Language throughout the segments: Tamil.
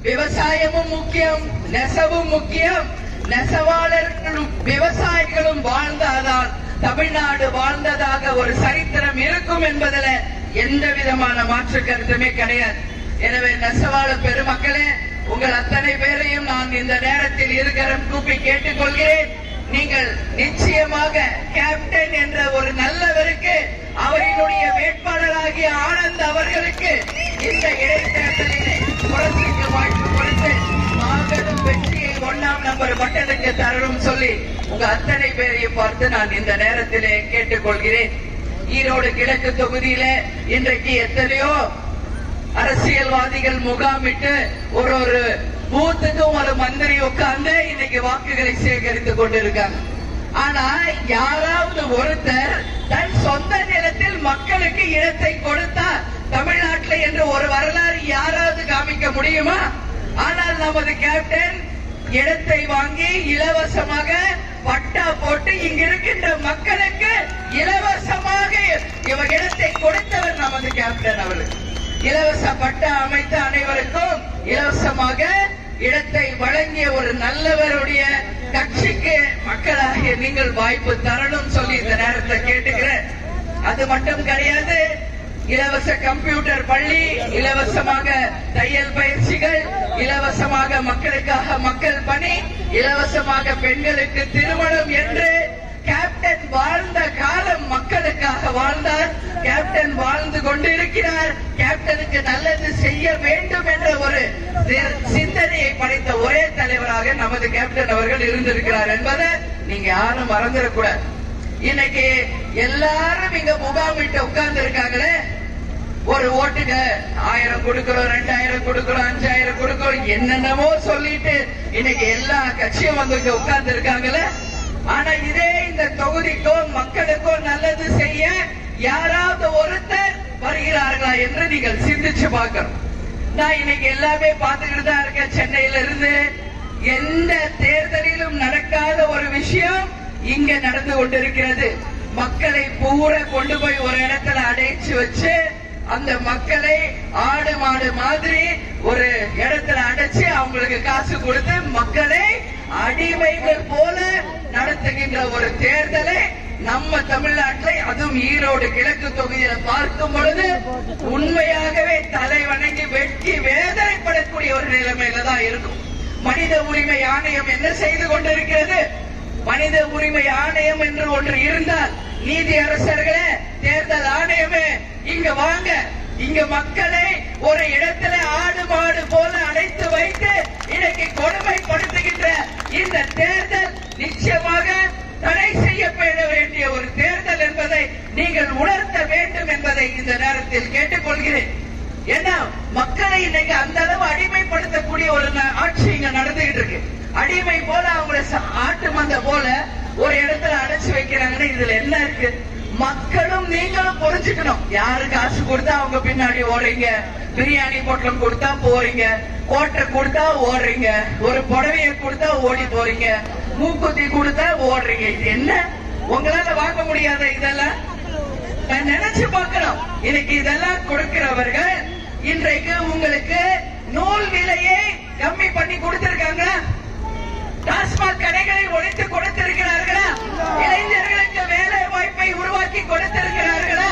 விவசாயமும் முக்கியம், நெசவும் முக்கியம். நெசவாளர்களும் விவசாயிகளும் வாழ்ந்தாதான் தமிழ்நாடு வாழ்ந்ததாக ஒரு சரித்திரம் இருக்கும் என்பதில் எந்த விதமான மாற்று கருத்துமே கிடையாது. எனவே நெசவாள பெருமக்களே, உங்கள் அத்தனை பேரையும் நான் இந்த நேரத்தில் இருகரம் கூப்பி கேட்டுக்கொள்கிறேன். நீங்கள் நிச்சயமாக கேப்டன் என்ற ஒரு நல்லவருக்கு, அவரினுடைய வேட்பாளராகிய ஆனந்த் அவர்களுக்கு இந்த இடைத்தேர்தலிலே புரட்சிக்கு வாய்ப்பு கொடுத்து மாபெரும் வெற்றியை 1ஆம் நம்பர் பட்டனுக்கு தரணும் சொல்லி உங்க அத்தனை பேரையும் பார்த்து நான் இந்த நேரத்திலே கேட்டுக்கொள்கிறேன். ஈரோடு கிழக்கு தொகுதியில இன்றைக்கு எத்தனையோ அரசியல்வாதிகள் முகாமிட்டு ஒரு பூத்துக்கும் ஒரு மந்திரி உட்கார்ந்து இன்னைக்கு வாக்குகளை சேகரித்துக் கொண்டிருக்காங்க. ஆனா யாராவது ஒருத்தர் தன் சொந்த நிலத்தில் மக்களுக்கு இடத்தை கொடுத்தா தமிழ்நாட்டில் என்று ஒரு வரலாறு யாராவது காமிக்க முடியுமா? ஆனால் நமது கேப்டன் இடத்தை வாங்கி இலவசமாக பட்டா போட்டு இங்க இருக்கின்ற மக்களுக்கு இலவசமாக இடத்தை கொடுத்தவர் நமது கேப்டன் அவர்கள். இலவச பட்டா அமைத்த அனைவருக்கும் இலவசமாக இடத்தை வழங்கிய ஒரு நல்லவருடைய கட்சிக்கு மக்களாகிய நீங்கள் வாய்ப்பு தரணும் சொல்லி இந்த நேரத்தை கேட்டுக்கிறேன். அது மட்டும் கிடையாது, இலவச கம்ப்யூட்டர் பள்ளி, இலவசமாக தையல் பயிற்சிகள், இலவசமாக மக்களுக்காக மக்கள் பணி, இலவசமாக பெண்களுக்கு திருமணம் என்று கேப்டன் வாழ்ந்த காலம் மக்களுக்காக வாழ்ந்தார். கேப்டன் வாழ்ந்து கொண்டிருக்கிறார். கேப்டனுக்கு நல்லது செய்ய வேண்டும் என்ற ஒரு சிந்தனையை படைத்த ஒரே தலைவராக நமது கேப்டன் அவர்கள் இருந்திருக்கிறார் என்பதை நீங்க யாரும் மறந்துடக்கூடாது. இன்னைக்கு எல்லாரும் இங்க முகாமிட்டு உட்கார்ந்து இருக்காங்களே, ஒரு ஓட்டுக்கு 1000 கொடுக்கிறோம், 2000 கொடுக்கிறோம், 5000 கொடுக்கிறோம், என்னென்னமோ சொல்லிட்டு இன்னைக்கு எல்லா கட்சியும் வந்து இங்க உட்கார்ந்து இருக்காங்களே. ஆனா இதே இந்த தொகுதிக்கோ மக்களுக்கோ நல்லது செய்ய யாராவது ஒருத்தர் வருகிறார்களா என்று நீங்கள் சிந்திச்சு பார்க்கணும். நான் இன்னைக்கு எல்லாமே பார்த்துக்கிட்டு தான் இருக்கேன். சென்னையில இருந்து எந்த தேர்தலிலும் நடக்காத ஒரு விஷயம் இங்க நடந்து கொண்டிருக்கிறது. மக்களை பூரா கொண்டு போய் ஒரு இடத்துல அடைச்சு வச்சு அந்த மக்களை ஆடு மாடு மாதிரி ஒரு இடத்துல அடைச்சு அவங்களுக்கு காசு கொடுத்து மக்களை அடிமைகள் போல நடத்துகின்ற ஒரு தேர்தலை நம்ம தமிழ்நாட்டில், அதுவும் ஈரோடு கிழக்கு தொகுதியில பார்க்கும் பொழுது உண்மையாகவே தலை வணங்கி வெட்கி வேதனைப்படக்கூடிய ஒரு நிலைமையில தான் இருக்கும். மனித உரிமை ஆணையம் என்ன செய்து கொண்டிருக்கிறது? மனித உரிமை ஆணையம் என்று ஒன்று இருந்தால், நீதி அரசர்களே, தேர்தல் ஆணையமே இங்க வாங்க, இங்க மக்களை ஒரு இடத்துல ஆடு மாடு போல அடைத்து வைத்து இன்னைக்கு கொடுமைப்படுத்துகின்ற இந்த தேர்தல் நிச்சயமாக தடை செய்யப்பட வேண்டிய ஒரு தேர்தல் என்பதை நீங்கள் உணர்த்த வேண்டும் என்பதை இந்த நேரத்தில் கேட்டுக்கொள்கிறேன். ஏன்னா மக்களை இன்னைக்கு அந்த அளவு அடிமைப்படுத்தக்கூடிய ஒரு ஆட்சி இங்க நடந்துகிட்டு இருக்கு. அடிமை போல அவங்களை ஆட்டு மந்த போல ஒரு இடத்துல அடைச்சு வைக்கிறாங்கன்னா இதுல என்ன இருக்கு? மக்களும் நீங்களும் புரிஞ்சுக்கணும். யாரு காசு கொடுத்தா அவங்க பின்னாடி ஓடுறீங்க, பிரியாணி பொட்டலம் கொடுத்தா போறீங்க, கோட்டை கொடுத்தா ஓடுறீங்க, ஒரு புடவையை கொடுத்தா ஓடி போறீங்க, மூக்குத்தி கொடுத்தா ஓடுறீங்க. இது என்ன உங்களால வாங்க முடியாத? இதெல்லாம் நினைச்சு பார்க்கணும். இன்னைக்கு இதெல்லாம் கொடுக்கிறவர்கள் இன்றைக்கு உங்களுக்கு நூல் விலையை கம்மி பண்ணி கொடுத்திருக்காங்க. டாஸ்மாக் கடைகளை ஒழித்து கொடுத்திருக்கிறார்களா? இளைஞர்களுக்கு வேலை வாய்ப்பை உருவாக்கி கொடுத்திருக்கிறார்களா?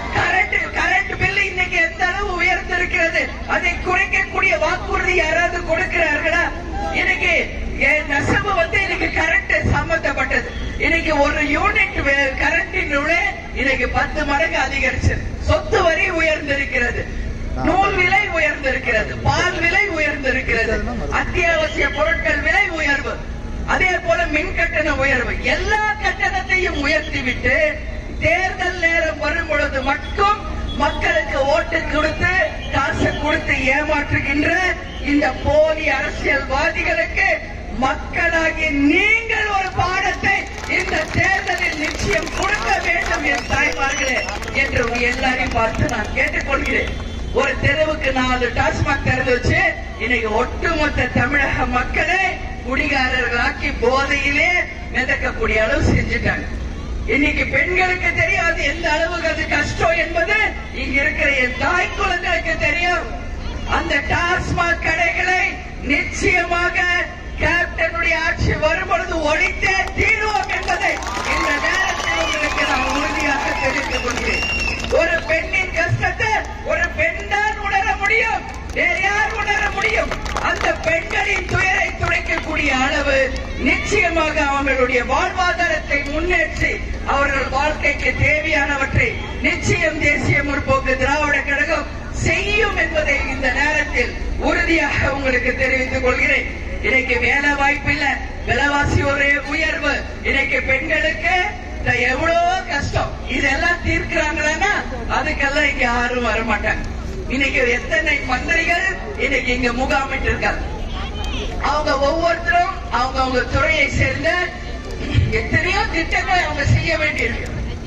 கரண்ட் பில் இன்னைக்கு எந்த அளவு உயர்ந்திருக்கிறது, அதை குறைக்கக்கூடிய வாக்குறுதி யாராவது கொடுக்கிறார்களா? இன்னைக்கு நெசவு இன்னைக்கு கரண்ட் சம்பந்தப்பட்டது. இன்னைக்கு ஒரு யூனிட் கரண்டின் இன்னைக்கு 10 மடங்கு அதிகரிச்சு, சொத்து வரி உயர்ந்திருக்கிறது, நூல் விலை உயர்ந்திருக்கிறது, பால் விலை உயர்ந்திருக்கிறது, அத்தியாவசிய பொருட்கள் விலை உயர்வு, அதே போல மின் கட்டண உயர்வு, எல்லா கட்டணத்தையும் உயர்த்திவிட்டு தேர்தல் நேரம் வரும் பொழுது மட்டும் மக்களுக்கு ஓட்டு கொடுத்து காசு கொடுத்து ஏமாற்றுகின்ற இந்த போலி அரசியல்வாதிகளுக்கு மக்களாகி நீங்கள் ஒரு பாடத்தை இந்த தேர்தலில் நிச்சயம் கொடுக்க வேண்டும் என் தாய்மார்களே என்று எல்லாரையும் பார்த்து நான் கேட்டுக்கொள்கிறேன். ஒரு தெருவுக்கு 4 டாஸ்மாக் திறந்து வச்சு இன்னைக்கு ஒட்டுமொத்த தமிழக மக்களை குடிகாரர்களாக்கி போதையிலே மிதக்கக்கூடிய அளவு செஞ்சுட்டாங்க. இன்னைக்கு பெண்களுக்கு தெரியாது எந்த அளவுக்கு அது கஷ்டம் என்பது இங்க இருக்கிற என் தாய் குழந்தைகளுக்கு தெரியும். அந்த டாஸ்மாக் கடைகளை நிச்சயமாக கேப்டனுடைய ஆட்சி வரும்பொழுது ஒழித்தே தீர்வோம் என்பதை இந்த நேரத்தில் உங்களுக்கு நான் உறுதியாக தெரிவித்துக் கொள்கிறேன். ஒரு பெண்ணின் கஷ்டத்தை ஒரு பெண் தான் உணர முடியும், வேறு யார் உணர முடியும்? அந்த பெண்களின் துயரை துடைக்கக்கூடிய அளவு நிச்சயமாக அவர்களுடைய வாழ்வாதாரத்தை முன்னேற்றி அவர்கள் வாழ்க்கைக்கு தேவையானவற்றை நிச்சயம் தேசிய முற்போக்கு திராவிட கழகம் செய்யும் என்பதை இந்த நேரத்தில் உறுதியாக உங்களுக்கு தெரிவித்துக் கொள்கிறேன். இன்னைக்கு வேலை வாய்ப்பு இல்ல, விலைவாசி ஒரே உயர்வு, இன்னைக்கு பெண்களுக்கு எவ்வளவோ கஷ்டம், இதெல்லாம் தீர்க்கிறாங்களா? அதுக்கெல்லாம் இங்க யாரும் வரமாட்டாங்க. இன்னைக்கு எத்தனை மந்திரிகள் இன்னைக்கு இங்க முகாமிட்டு இருக்காங்க. அவங்க ஒவ்வொருத்தரும் அவங்க துறையை சேர்ந்த எத்தனையோ திட்டங்களை அவங்க செய்ய வேண்டியிருக்கு.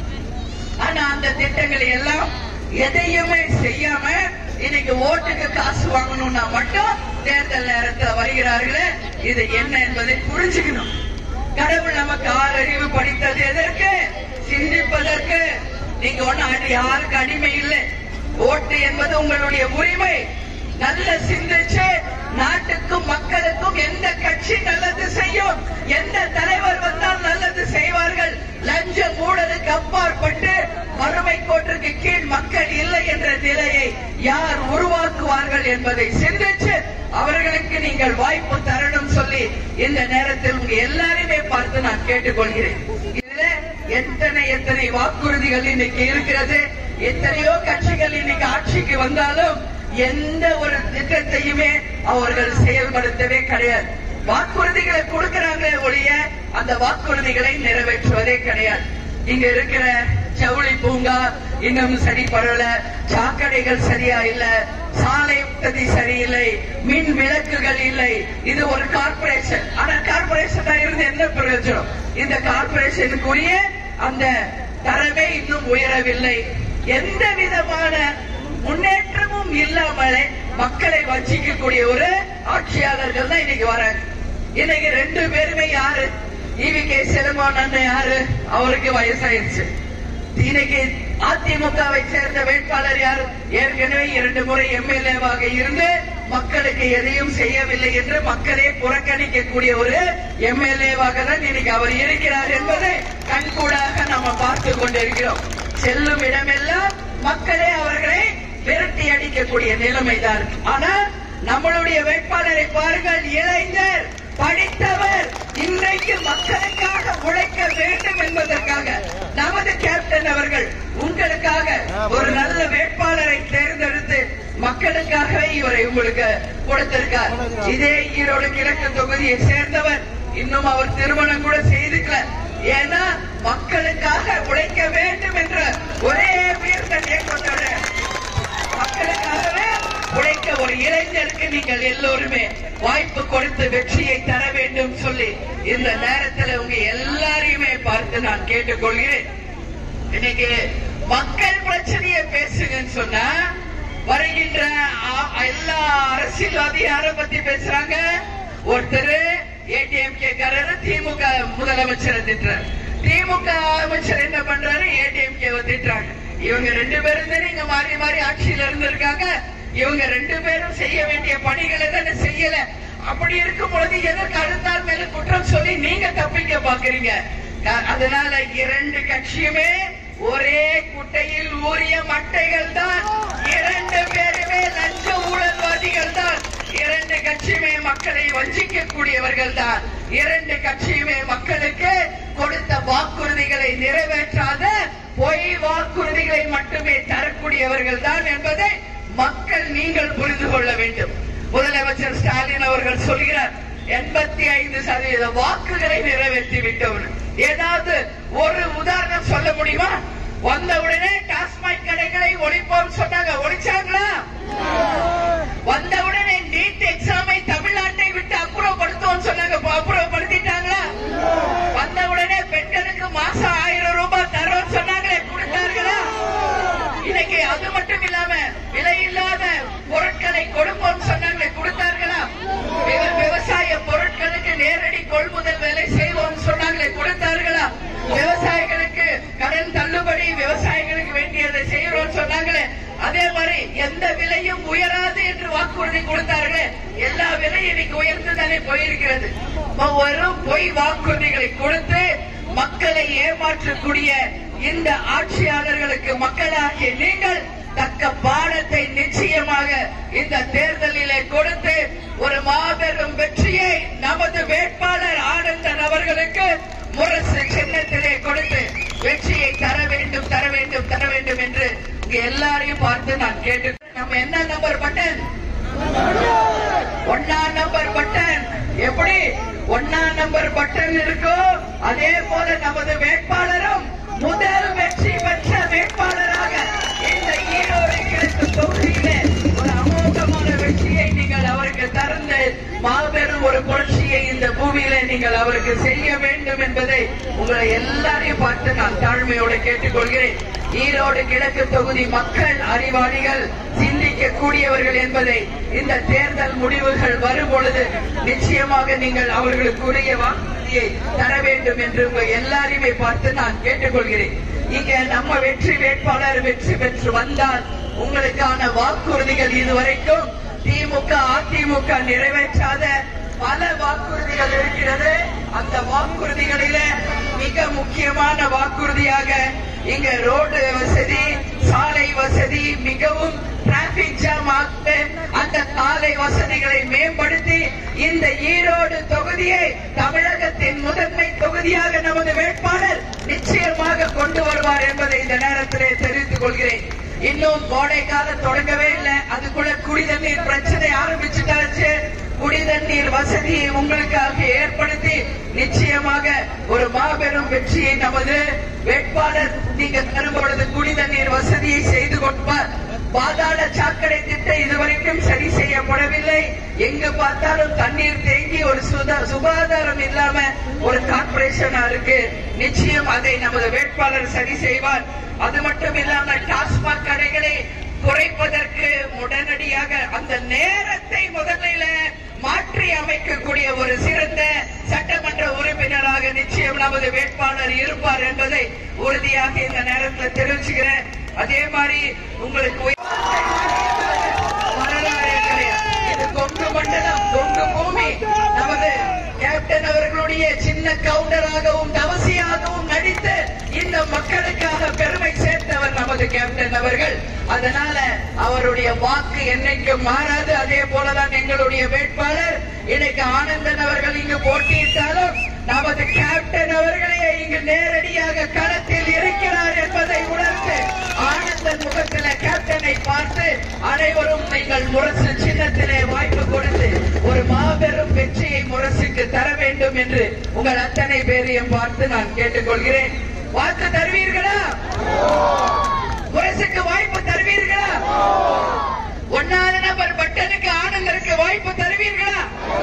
ஆனா அந்த திட்டங்களை எல்லாம் எதையுமே செய்யாம இன்னைக்கு ஓட்டுக்கு காசு வாங்கணும்னா மட்டும் தேர்தல் நேரத்தில் வருகிறார்களே, இது என்ன என்பதை புரிஞ்சுக்கணும். கடவுள் நமக்கு ஆறறிவு படித்தது எதற்கு? சிந்திப்பதற்கு. நீங்க ஒண்ணு யாருக்கு அடிமை இல்லை. ஓட்டு என்பது உங்களுடைய உரிமை. நல்ல சிந்திச்சு நாட்டுக்கும் மக்களுக்கும் எந்த கட்சி நல்லது செய்யும், எந்த தலைவர் வந்தால் நல்லது செய்வார்கள், லஞ்சம் ஊழலுக்கு அப்பாற்பட்டு வறுமை கோட்டிற்கு கீழ் மக்கள் இல்லை என்ற நிலையை யார் உருவாக்குவார்கள் என்பதை சிந்திச்சு அவர்களுக்கு நீங்கள் வாய்ப்பு தரணும் சொல்லி இந்த நேரத்தில் உங்க எல்லாரையுமே பார்த்து நான் கேட்டுக்கொள்கிறேன். இதுல எத்தனை வாக்குறுதிகள் இன்னைக்கு இருக்கிறது. எத்தனையோ கட்சிகள் இன்னைக்கு ஆட்சிக்கு வந்தாலும் எந்த ஒரு திட்டத்தையுமே அவர்கள் செயல்படுத்தவே கிடையாது. வாக்குறுதிகளை கொடுக்கிறாங்களே ஒழிய அந்த வாக்குறுதிகளை நிறைவேற்றுவதே கிடையாது. இங்க இருக்கிற ஜவுளி பூங்கா இன்னும் சரிபடல, சாக்கடைகள் சரியா இல்ல, சாலை வசதி சரியில்லை, மின் விளக்குகள் இல்லை. இது ஒரு கார்பரேஷன். ஆனா கார்பரேஷன் இருந்து என்ன பிரயோஜனம்? இந்த கார்பரேஷனுக்குரிய அந்த தரமே இன்னும் உயரவில்லை. எந்த விதமான முன்னேற்றமும் இல்லாமலே மக்களை வஞ்சிக்கக்கூடிய ஒரு ஆட்சியாளர்கள் தான் இன்னைக்கு வராங்க. இன்னைக்கு ரெண்டு பேருமே யாரு? ஈவிகே செல்வன் அண்ணன் யாரு? அவருக்கு வயசாயிருச்சு. இன்னைக்கு அதிமுகவை சேர்ந்த வேட்பாளர் யார்? ஏற்கனவே 2 முறை எம்எல்ஏவாக இருந்து மக்களுக்கு எதையும் செய்யவில்லை என்று மக்களே புறக்கணிக்கக்கூடிய ஒரு எம்எல்ஏவாக தான் இன்னைக்கு அவர் இருக்கிறார் என்பதை கண்கூடாக நாம பார்த்து கொண்டிருக்கிறோம். செல்லும் இடமெல்லாம் மக்களே அவர்களை விரட்டி அடிக்கக்கூடிய நிலைமைதான். ஆனா நம்மளுடைய வேட்பாளரை பாருங்கள், இளைஞர், படித்தவர், இன்றைக்கு மக்களுக்காக உழைக்க வேண்டும் என்பதற்காக நமது கேப்டன் அவர்கள் உங்களுக்காக ஒரு நல்ல வேட்பாளரை தேர்ந்தெடுத்து மக்களுக்காகவே இவரை உங்களுக்கு கொடுத்திருக்கார். இதே ஈரோடு கிழக்கு தொகுதியை சேர்ந்தவர். இன்னும் அவர் திருமணம் கூட செய்துக்கல. ஏன்னா மக்களுக்காக உழைக்க வேண்டும் என்ற ஒரே உயர்ந்த இயக்கத்தோட மக்களுக்காகவே உழைக்க ஒரு இளைஞருக்கு நீங்கள் எல்லோருமே வாய்ப்பு கொடுத்து வெற்றியை தர வேண்டும் சொல்லி இந்த நேரத்தில் உங்க எல்லாரையுமே பார்த்து நான் கேட்டுக்கொள்கிறேன். இன்னைக்கு மக்கள் பிரச்சனையை பேசுங்கன்னு சொன்னா வருகின்ற எல்லா அரசியல்வாதியும் யாரை பத்தி பேசுறாங்க? ஒருத்தர் ADMK காரர் திமுக முதலமைச்சரை திட்டுறாரு, திமுக அமைச்சர் என்ன பண்றாரு? ADMK திட்டுறாங்க. இவங்க 2 பேரும் தானே இங்க மாறி மாறி ஆட்சியில இருந்திருக்காங்க. இவங்க 2 பேரும் செய்ய வேண்டிய பணிகளை தானே செய்யல. அப்படி இருக்கும் பொழுது எதற்கு அடுத்தால் மேல குற்றம் சொல்லி நீங்க தப்பிக்க பாக்குறீங்க? அதனால 2 கட்சியுமே ஒரே குட்டையில் ஊறிய மட்டைகள் தான். 2 பேருமே லஞ்ச ஊழல்வாதிகள் தான். 2 கட்சியுமே மக்களை வஞ்சிக்கக்கூடியவர்கள் தான். 2 கட்சியுமே மக்களுக்கு கொடுத்த வாக்குறுதிகளை நிறைவேற்றாத பொய் வாக்குறுதிகளை மட்டுமே தரக்கூடியவர்கள் தான் என்பதை மக்கள் நீங்கள் புரிந்து கொள்ள வேண்டும். முதலமைச்சர் ஸ்டாலின் அவர்கள் சொல்கிறார் 85% வாக்குகளை நிறைவேற்றி விட்டவர். ஏதாவது ஒரு உதாரணம் சொல்ல முடியுமா? வந்தவுடனே டாஸ்மாக் கடைகளை ஒழிப்போம் சொன்னாங்க, ஒழிச்சாங்களா? வந்தவுடனே நீட் எக்ஸாமை தமிழ்நாட்டை விட்டு அப்புறப்படுத்துவோம் சொன்னாங்க, அப்புறப்படுத்திட்டாங்களா? வந்தவுடனே பெண்களுக்கு மாசம் 1000 ரூபாய் தரோம் சொன்னாங்களே, கொடுத்தார்களா? இன்னைக்கு அது மட்டும் இல்லாம விலையில்லாத பொருட்களை கொடுப்போம் சொன்னாங்களே, கொடுத்தார்களா? விவசாய பொருட்களுக்கு நேரடி கொள்முதல் வேலை செய்வோம் சொன்னாங்களே, கொடுத்தார்களா? விவசாயிகளுக்கு கடன் தள்ளுபடி, விவசாயிகளுக்கு வேண்டியதை செய்யறோம் சொன்னாங்களே, அதே மாதிரி எந்த விலையும் உயராது என்று வாக்குறுதி கொடுத்தார்களே, எல்லா விலை இன்னைக்கு உயர்ந்துதானே போயிருக்கிறது. வெறும் பொய் வாக்குறுதிகளை கொடுத்து மக்களை ஏமாற்றக்கூடிய இந்த ஆட்சியாளர்களுக்கு மக்களாகிய நீங்கள் தக்க பாடத்தை நிச்சயமாக இந்த தேர்தலிலே கொடுத்து ஒரு மாபெரும் வெற்றியை நமது வேட்பாளர் ஆனந்தன் அவர்களுக்கு முரசு சின்னத்திலே கொடுத்து வெற்றியை தர வேண்டும் தர வேண்டும் தர வேண்டும் என்று இங்க எல்லாரையும் பார்த்து நான் கேட்டு, நம்ம என்ன நம்பர் பட்டன்? 1ஆம் நம்பர் பட்டன். எப்படி 1ஆம் நம்பர் பட்டன் இருக்கோ அதே போல நமது வேட்பாளரும் முதல் வெற்றி பெற்ற வேட்பாளராக இந்த ஈரோடு கிழக்கு தொகுதியிலே ஒரு அமோகமான வெற்றியை நீங்கள் அவருக்கு தந்து மாபெரும் ஒரு புரட்சியை இந்த பூமியிலே நீங்கள் அவருக்கு செய்ய வேண்டும் என்பதை உங்களை எல்லாரையும் பார்த்து நான் தாழ்மையோடு கேட்டுக்கொள்கிறேன். ஈரோடு கிழக்கு தொகுதி மக்கள் அறிவாளிகள், சிந்திக்கக்கூடியவர்கள் என்பதை இந்த தேர்தல் முடிவுகள் வரும் பொழுது நிச்சயமாக நீங்கள் அவர்களுக்குரிய வாக்குறுதியை தர வேண்டும் என்று எல்லாரையுமே பார்த்து நான் கேட்டுக்கொள்கிறேன். இங்க நம்ம வெற்றி வேட்பாளர் வெற்றி பெற்று வந்தால் உங்களுக்கான வாக்குறுதிகள் இதுவரைக்கும் திமுக அதிமுக நிறைவேற்றாத பல வாக்குறுதிகள் இருக்கிறது. அந்த வாக்குறுதிகளில மிக முக்கியமான வாக்குறுதியாக இங்க ரோடு வசதி, சாலை வசதி, மிகவும் டிராபிக் ஜாம் ஆக அந்த சாலை வசதிகளை மேம்படுத்தி இந்த ஈரோடு தொகுதியை தமிழகத்தின் முதன்மை தொகுதியாக நமது வேட்பாளர் நிச்சயமாக கொண்டு வருவார் என்பதை இந்த நேரத்திலே தெரிவித்துக் கொள்கிறேன். இன்னும் கோடை காலம் தொடங்கவே இல்லை, அதுக்குள்ள குடிதண்ணீர் பிரச்சனை ஆரம்பிச்சுட்டாச்சு. குடிதண்ணீர் வசதியை உங்களுக்காக ஏற்படுத்தி நிச்சயமாக ஒரு மாபெரும் வெற்றியை நமது வேட்பாளர் நீங்க தரும்பொழுது குடிதண்ணீர் வசதியை செய்து கொடுப்பார். பாதாள சாக்கடை திட்டம் இதுவரைக்கும் சரி செய்யப்படவில்லை. எங்கு பார்த்தாலும் தண்ணீர் தேங்கி ஒரு சுகாதாரம் இல்லாம ஒரு கார்பரேஷனா இருக்கு. நிச்சயம் அதை நமது வேட்பாளர் சரி செய்வார். அது மட்டும் இல்லாம டாஸ்மாக் கடைகளை குறைப்பதற்கு உடனடியாக அந்த நேரத்தை முதலில மாற்றி அமைக்கக்கூடிய ஒரு சிறந்த சட்டமன்ற உறுப்பினராக நிச்சயம் நமது வேட்பாளர் இருப்பார் என்பதை உறுதியாக இந்த நேரத்தில் தெரிவிச்சுக்கிறேன். அதே மாதிரி உங்களுக்கு வரலாறு கிடையாது. இது கொங்கு மண்டலம், கொங்கு பூமி. நமது கேப்டன் அவர்களுடைய சின்ன கவுண்டராகவும் தவசியாகவும் நடித்து இந்த மக்களுக்காக பெருமை சேர்த்தவர் நமது கேப்டன் அவர்கள். அதனால அவருடைய வாக்கு என்னைக்கும் மாறாது. அதே போலதான் எங்களுடைய வேட்பாளர் இன்னைக்கு ஆனந்தன் அவர்கள் இங்கு போட்டியிட்டாலும் நமது கேப்டன் அவர்களே இங்கு நேரடியாக களத்தில் இருக்கிறார் என்பதை உணர்ந்து ஆனந்தன் முகத்தில கேப்டனை பார்த்து அனைவரும் நீங்கள் முரசு சின்னத்திலே வாய்ப்பு கொடுத்து ஒரு மாபெரும் வெற்றியை முரசுக்கு தர வேண்டும் என்று உங்கள் அத்தனை பேரையும் பார்த்து நான் கேட்டுக்கொள்கிறேன். வாக்கு தருவீர்களா? முரசுக்கு வாய்ப்பு தருவீர்களா? 1ஆம் நம்பர் பட்டனுக்கு ஆனந்தருக்கு வாய்ப்பு தருவீர்களா?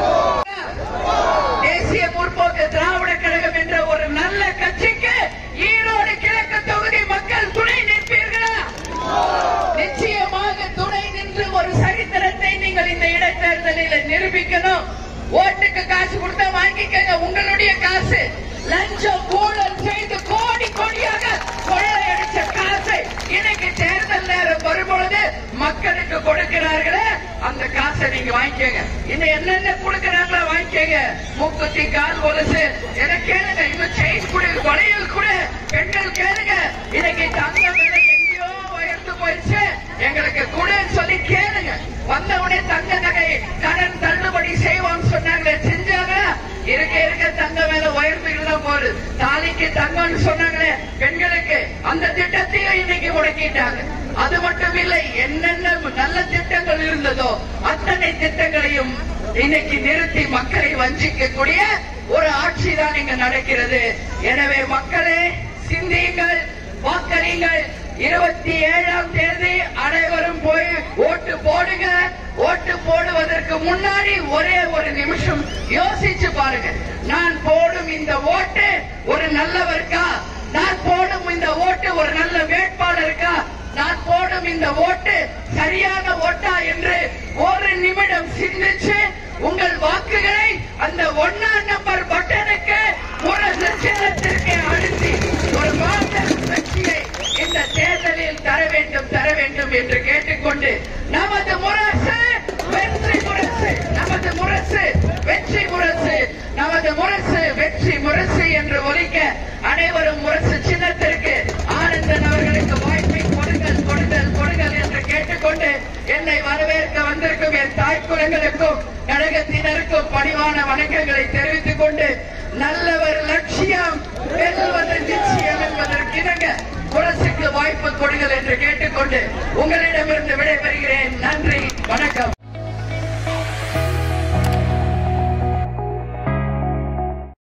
தேசிய முற்போக்கு திராவிட கழகம் என்ற ஒரு நல்ல கட்சிக்கு ஈரோடு கிழக்கு தொகுதி மக்கள் துணை நிற்பீர்களா? நிச்சயமாக துணை நின்று ஒரு சரித்திரத்தை நீங்கள் இந்த இடைத்தேர்தலில் நிரூபிக்கணும். ஓட்டுக்கு காசு கொடுத்தா வாங்கிக்கங்க, உங்களுடைய காசு. லஞ்சம் ஊழல் செய்து கோடி கோடியாக கொள்ளையடிச்ச காசை இன்னைக்கு தேர்தல் நேரம் வரும்பொழுது மக்களுக்கு கொடுக்கிறார்களே, அந்த காசை நீங்க வாங்கிக்கங்க. இன்னும் என்னென்ன கொடுக்கிறாங்களோ வாங்கிக்கங்க. மூக்குத்தி, கால் கொலுசு என கேளுங்க. இன்னும் செயின் கூட, வளையல் கூட பெண்கள் கேளுங்க. இன்னைக்கு தங்க விலை எங்கேயோ உயர்ந்து போயிடுச்சு, எங்களுக்கு கூடன்னு சொல்லி கேளுங்க. வந்தவுடனே தங்க நகை கடன் தள்ளுபடி செய்வோம் சொன்னாங்களே, செஞ்சாங்க. இருக்க இருக்க தங்க மேல உயர்ந்துதான் போகுது. தாலிக்கு தங்கம்னு சொன்னாங்களே பெண்களுக்கு, அந்த திட்டத்தையும் இன்னைக்கு முடக்கிட்டாங்க. அது மட்டும் இல்லை, என்னென்ன நல்ல திட்டங்கள் இருந்ததோ அத்தனை திட்டங்களையும் இன்னைக்கு நிறுத்தி மக்களை வஞ்சிக்கக்கூடிய ஒரு ஆட்சி தான் இங்க நடக்கிறது. எனவே மக்களே சிந்தியுங்கள், வாக்களியுங்கள். 27ஆம் தேதி அனைவரும் போய் ஓட்டு போடுங்க. ஓட்டு போடுவதற்கு முன்னாடி ஒரே ஒரு நிமிஷம் யோசிச்சு பாருங்க. நான் போடும் இந்த ஓட்டு ஒரு நல்லவருக்கா? நான் போடும் இந்த ஓட்டு ஒரு நல்ல வேட்பாளருக்கா? நான் போடும் இந்த ஓட்டு சரியான ஓட்டா என்று ஒரு நிமிடம் சிந்திச்சு உங்கள் வாக்குகளை அந்த 1ஆம் நம்பர் பட்டனுக்கு முரசு சின்னத்திற்கு அழுத்தி ஒரு மாபெரும் வெற்றியை இந்த தேர்தலில் தர வேண்டும் என்று கேட்டுக்கொண்டு நமது முரசு வெற்றி முரசு, நமது முரசு குலங்களுக்கும் கழகத்தினருக்கும் பணிவான வணக்கங்களை தெரிவித்துக் கொண்டு நல்லவர் லட்சியம் வெல்வது நிச்சயம் என்பதற்கிணங்க முரசுக்கு வாய்ப்பு கொடுங்கள் என்று கேட்டுக்கொண்டு உங்களிடமிருந்து